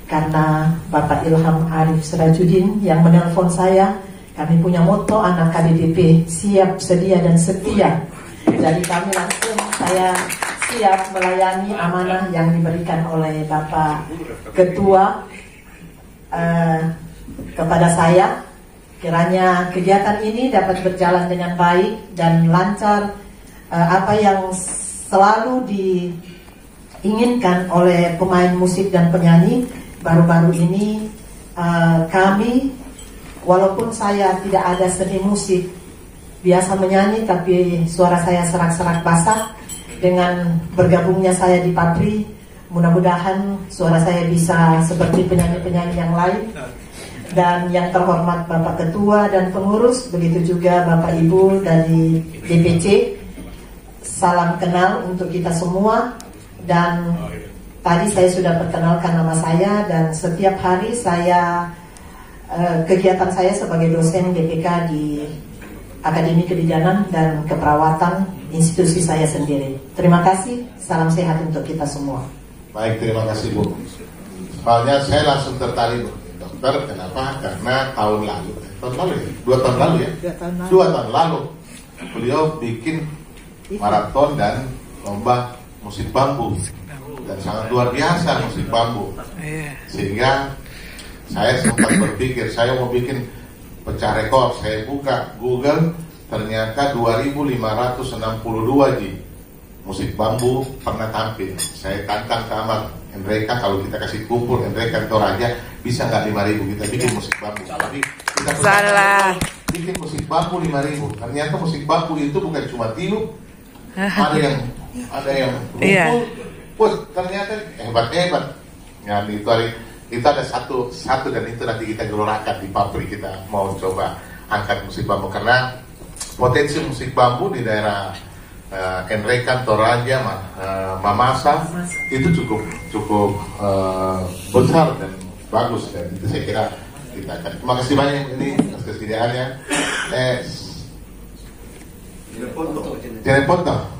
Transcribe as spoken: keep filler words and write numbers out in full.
karena Bapak Ilham Arif Sirajuddin yang menelpon saya. Kami punya moto anak K D D P, siap, sedia, dan setia. Jadi kami langsung, saya siap melayani amanah yang diberikan oleh Bapak Ketua uh, kepada saya. Kiranya kegiatan ini dapat berjalan dengan baik dan lancar, uh, apa yang selalu diinginkan oleh pemain musik dan penyanyi. Baru-baru ini uh, kami, walaupun saya tidak ada seni musik, biasa menyanyi tapi suara saya serak-serak basah. Dengan bergabungnya saya di Papri, mudah-mudahan suara saya bisa seperti penyanyi-penyanyi yang lain. Dan yang terhormat Bapak Ketua dan pengurus, begitu juga Bapak Ibu dari D P C, salam kenal untuk kita semua. Dan tadi saya sudah perkenalkan nama saya, dan setiap hari saya eh, kegiatan saya sebagai dosen D P K di Akademi Kebidanan dan Keperawatan institusi saya sendiri. Terima kasih, salam sehat untuk kita semua. Baik, terima kasih Bu. Soalnya saya langsung tertarik dokter, kenapa? Karena tahun lalu, tahun lalu ya, dua tahun lalu ya, dua tahun lalu, dua tahun lalu beliau bikin maraton dan lomba musik bambu, dan sangat luar biasa musik bambu, sehingga saya sempat berpikir saya mau bikin pecah rekor. Saya buka Google, ternyata dua ribu lima ratus enam puluh dua ji musik bambu pernah tampil. Saya tantang ke Ahmad, mereka kalau kita kasih kumpul mereka Toraja bisa nggak lima ribu kita bikin musik bambu. Tapi kita salah bikin musik bambu lima ribu. Ternyata musik bambu itu bukan cuma tiup, ada yang ada yang kumpul. Wah, ternyata hebat hebat. Ya, itu hari itu ada satu satu dan itu nanti kita gelorakan di Papri. Kita mau coba angkat musik bambu karena potensi musik bambu di daerah uh, Enrekan, Toraja, uh, Mamasa itu cukup cukup uh, besar dan bagus, dan itu saya kira kita akan. Terima kasih banyak ini atas kesediaannya. Eh, Jeneponto. Jeneponto.